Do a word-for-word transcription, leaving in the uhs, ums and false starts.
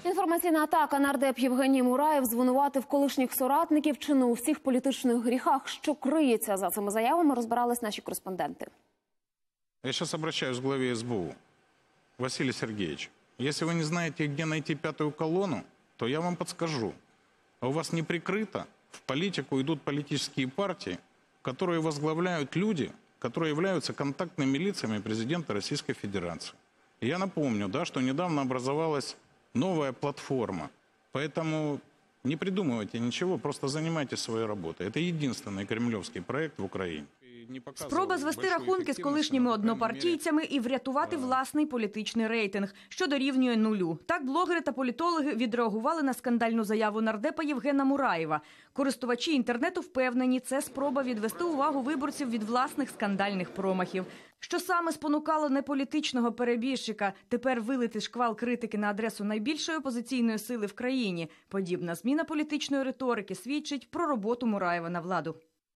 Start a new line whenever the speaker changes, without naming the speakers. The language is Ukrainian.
Інформаційна атака. Нардеп Євгеній Мураєв звинуватив колишніх соратників чи не у всіх політичних гріхах. Що криється за цими заявами, розбирались наші кореспонденти.
Я сейчас обращаюсь к главе СБУ. Василий Сергеевич, если вы не знаете, где найти пятую колонну, то я вам подскажу. А у вас не прикрыто, в политику идут политические партии, которые возглавляют люди, которые являются контактными лицами президента Российской Федерации. И я напомню, да, что недавно образовалась новая платформа. Поэтому не придумывайте ничего, просто занимайтесь своей работой. Это единственный кремлевский проект в Украине.
Спроба звести рахунки з колишніми однопартійцями і врятувати власний політичний рейтинг, що дорівнює нулю. Так блогери та політологи відреагували на скандальну заяву нардепа Євгена Мураєва. Користувачі інтернету впевнені, це спроба відвести увагу виборців від власних скандальних промахів. Що саме спонукало неполітичного перебіжчика тепер вилити шквал критики на адресу найбільшої опозиційної сили в країні? Подібна зміна політичної риторики свідчить про роботу Мураєва на владу.